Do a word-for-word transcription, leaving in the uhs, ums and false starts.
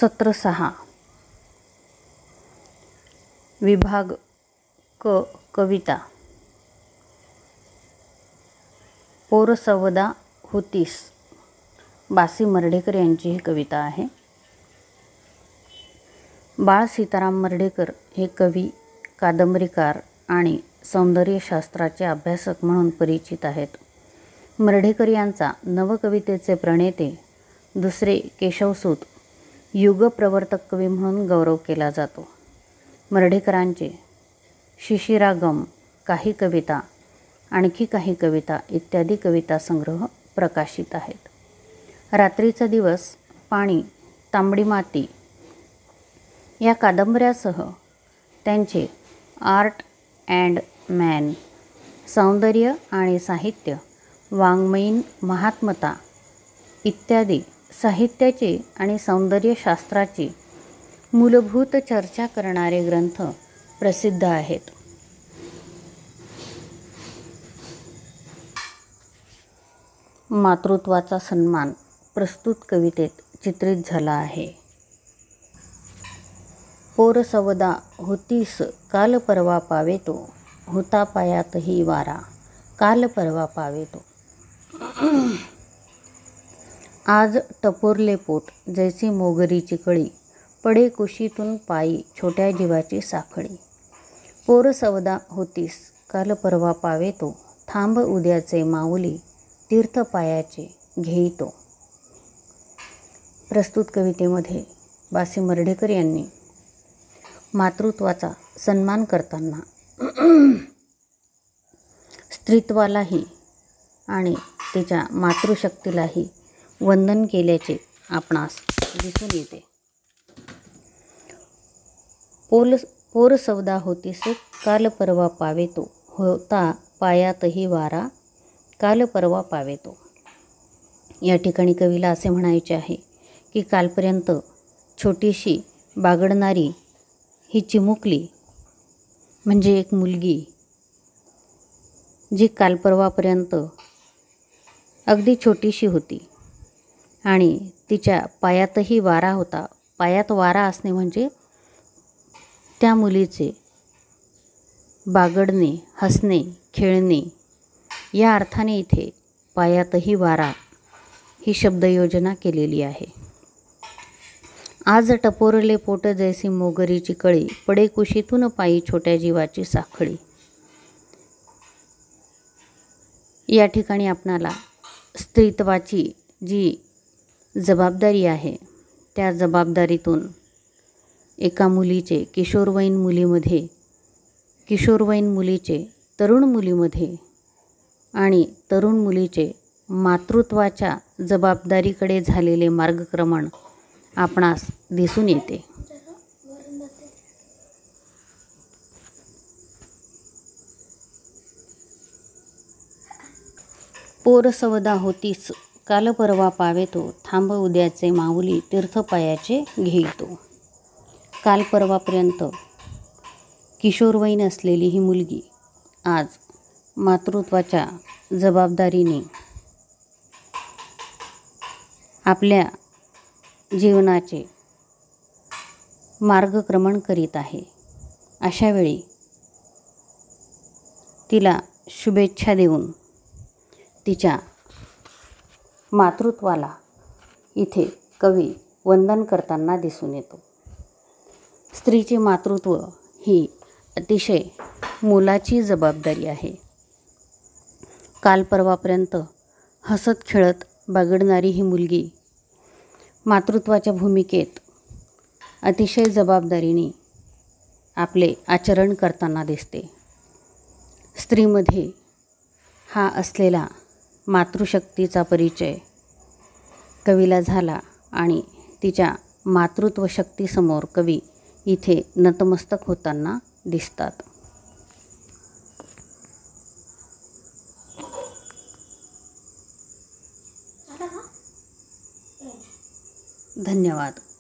सत्र सहा विभाग क कविता पोरसवदा होतीस बासी मर्ढेकर यांची ही कविता आहे. बाळ सीताराम मर्ढेकर हे कवी, कादंबरीकार आणि सौंदर्यशास्त्राचे अभ्यासक म्हणून परिचित आहेत. मर्ढेकर यांचा नवकवितेचे प्रणेते दुसरे केशवसूत युगप्रवर्तक कवी म्हणून गौरव केला जातो. मर्ढेकरांचे शिशिरागम, काही कविता, आणखी काही कविता इत्यादी कविता संग्रह प्रकाशित आहेत. रात्रीचा दिवस, पाणी, तांबडी माती या कादंबऱ्यासह त्यांचे आर्ट अँड मॅन, सौंदर्य आणि साहित्य, वाङ्मयीन महात्मता इत्यादी साहित्याची आणि सौंदर्यशास्त्राची मूलभूत चर्चा करणारे ग्रंथ प्रसिद्ध आहेत. मातृत्वाचा सन्मान प्रस्तुत कवितेत चित्रित झाला आहे. पोरसवदा होतीस काल परवा पावेतो, होता पायातही वारा काल परवा पावेतो. आज टपोरले पोट जैसी मोगरीची कळी, पडे कुशीतून पायी छोट्या जीवाची साखळी. पोरसवदा होतीस काल परवा पावेतो, थांब उद्याचे माऊली तीर्थ पायाचे घेईतो. प्रस्तुत कवितेमध्ये बासी मर्ढेकर यांनी मातृत्वाचा सन्मान करताना स्त्रीत्वालाही आणि तिच्या मातृशक्तीलाही वंदन केल्याचे आपणास दिसून येते. पोल पोरसवदा होतीस काल परवा पावेतो, होता पायातही वारा काल परवा पावेतो. या ठिकाणी कवीला असे म्हणायचे आहे की कालपर्यंत छोटीशी बागडणारी ही चिमुकली म्हणजे एक मुलगी, जी कालपरवापर्यंत अगदी छोटीशी होती आणि तिच्या पायातही वारा होता. पायात वारा असणे म्हणजे त्या मुलीचे बागडणे, हसणे, खेळणे या अर्थाने इथे पायातही वारा ही शब्दयोजना केलेली आहे. आज टपोरले पोट जैसी मोगरीची कळी, पडे कुशीतून पायी छोट्या जीवाची साखळी. या ठिकाणी आपणाला स्त्रीत्वाची जी जबाबदारी आहे त्या जबाबदारीतून एका मुलीचे, किशोरवयीन मुलीमध्ये किशोरवयीन मुलीचे तरुण मुलीमध्ये आणि तरुण मुलीचे मातृत्वाच्या जबाबदारीकडे झालेले मार्गक्रमण आपणास दिसून येते. पोरसवदा होतीस काल परवा पावेतो, थांब उद्याचे माऊली तीर्थ पायाचे घेईतो. काल परवापर्यंत किशोरवयीन असलेली ही मुलगी आज मातृत्वाच्या जबाबदारीने आपल्या जीवनाचे मार्गक्रमण करीत आहे. अशावेळी तिला शुभेच्छा देऊन तिच्या मातृत्वाला इथे कवी वंदन करताना दिसून येतो. स्त्रीचे मातृत्व ही अतिशय मोलाची जबाबदारी आहे. काल परवापर्यंत हसत खेळत बागडणारी ही मुलगी मातृत्वाच्या भूमिकेत अतिशय जबाबदारीने आपले आचरण करताना दिसते. स्त्रीमध्ये हा असलेला मातृशक्तीचा परिचय कवीला झाला आणि तिच्या मातृत्व शक्तीसमोर कवी इथे नतमस्तक होताना दिसतात. धन्यवाद.